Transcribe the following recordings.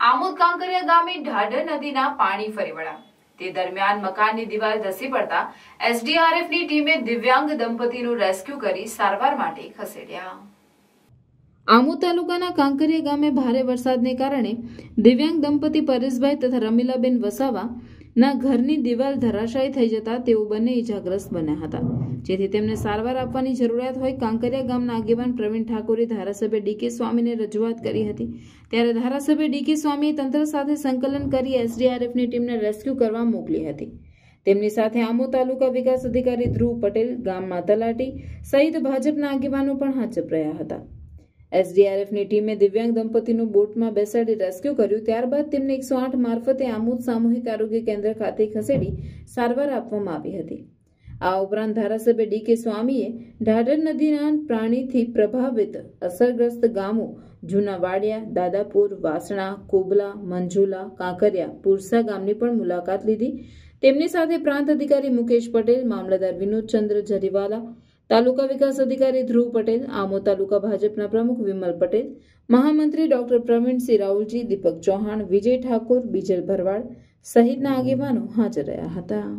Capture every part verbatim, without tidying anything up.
આમોદ કાંકરિયા ગામે ઢાઢર નદીના પાણી ફરી વળ્યા। તે દરમિયાન મકાનની દિવાલ ધસી પડતા એસડીઆરએફની ટીમે દિવ્યાંગ દંપતીનું રેસ્ક્યુ કરી સારવાર માટે ખસેડ્યા। આમોદ તાલુકાના કાંકરિયા ગામે ભારે વરસાદને કારણે દિવ્યાંગ દંપતી પરેશભાઈ તથા રમીલાબેન વસાવા ના ઘરની દિવાલ ધરાશાયી થઈ જતા તેઓ બંને ઇજાગ્રસ્ત બન્યા હતા, જેથી તેમને સારવાર આપવાની જરૂરિયાત હોય કાંકરિયા ગામના આગેવાન પ્રવીણ ઠાકોરે ધારાસભ્ય ડીકે સ્વામીને રજૂઆત કરી હતી। ત્યારે ધારાસભ્ય ડીકે સ્વામીએ તંત્ર સાથે સંકલન કરી એસડીઆરએફની ટીમને રેસ્ક્યુ કરવા મોકલી હતી। તેમની સાથે આમોદ તાલુકા વિકાસ અધિકારી ધ્રુવ પટેલ, ગામમાં તલાટી સહિત ભાજપના આગેવાનો પણ હાજર રહ્યા હતા। એસડીઆરએફની ટીમે દિવ્યાંગ દંપતીનું બોટમાં બેસાડી રેસ્ક્યુ કર્યું। ત્યારબાદ તેમને એકસો આઠ મારફતે આમોદ સામૂહિક આરોગ્ય કેન્દ્ર ખાતે ખસેડી સારવાર આપવામાં આવી હતી। આ ઉપરાંત ધારાસભ્ય ડીકે સ્વામીએ ઢાઢર નદીના પાણીથી પ્રભાવિત અસરગ્રસ્ત ગામો જૂના વાડિયા, દાદાપુર, વાસણા, કોબલા, મંજુલા, કાંકરિયા, પુરસા ગામની પણ મુલાકાત લીધી। તેમની સાથે પ્રાંત અધિકારી મુકેશ પટેલ, મામલતદાર વિનોદચંદ્ર જરીવાલા, તાલુકા વિકાસ અધિકારી ધ્રુવ પટેલ, આમોદ તાલુકા ભાજપના પ્રમુખ વિમલ પટેલ, મહામંત્રી ડોક્ટર પ્રવીણસિંહ રાઉલજી, દીપક ચૌહાણ, વિજય ઠાકોર, બીજલ ભરવાડ સહિતના આગેવાનો હાજર રહ્યા હતા।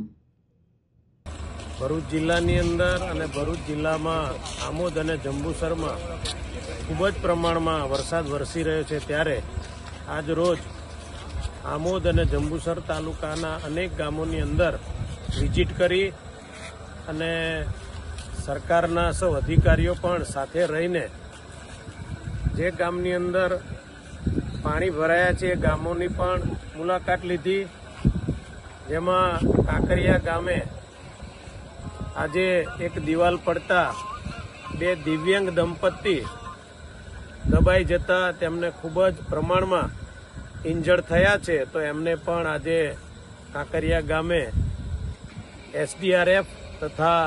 ભરૂચ જિલ્લાની અંદર અને ભરૂચ જિલ્લામાં આમોદ અને જંબુસરમાં ખૂબ જ પ્રમાણમાં વરસાદ વરસી રહ્યો છે, ત્યારે આજ રોજ આમોદ અને જંબુસર તાલુકાના અનેક ગામોની અંદર વિઝિટ કરી અને સરકારના સૌ અધિકારીઓ પણ સાથે રહીને જે ગામની અંદર પાણી ભરાયા છે એ ગામોની પણ મુલાકાત લીધી। જેમાં કાંકરિયા ગામે આજે એક દિવાલ પડતા બે દિવ્યાંગ દંપતી દબાઈ જતા તેમને ખૂબ જ પ્રમાણમાં ઇન્જર્ડ થયા છે, તો એમને પણ આજે કાંકરિયા ગામે એસડીઆરએફ તથા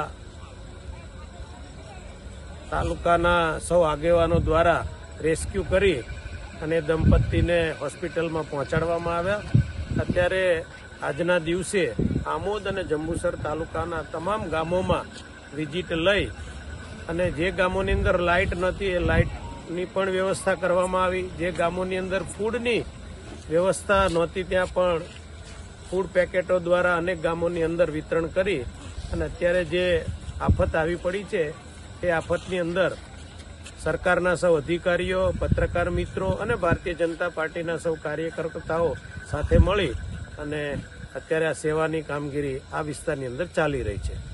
તાલુકાના સૌ આગેવાનો દ્વારા રેસ્ક્યુ કરી અને દંપતીને હોસ્પિટલમાં પહોંચાડવામાં આવ્યા। અત્યારે આજના દિવસે આમોદ અને જંબુસર તાલુકાના તમામ ગામોમાં વિઝિટ લઈ અને જે ગામોની અંદર લાઇટ નથી એ લાઇટની પણ વ્યવસ્થા કરવામાં આવી। જે ગામોની અંદર ફૂડની વ્યવસ્થા નહોતી ત્યાં પણ ફૂડ પેકેટો દ્વારા અનેક ગામોની અંદર વિતરણ કરી અને અત્યારે જે આફત આવી પડી છે એ આફતની અંદર સરકારના સૌ અધિકારીઓ, પત્રકાર મિત્રો અને ભારતીય જનતા પાર્ટીના સૌ કાર્યકર્તાઓ સાથે મળી અને અત્યારે આ સેવાની કામગીરી આ વિસ્તારની અંદર ચાલી રહી છે।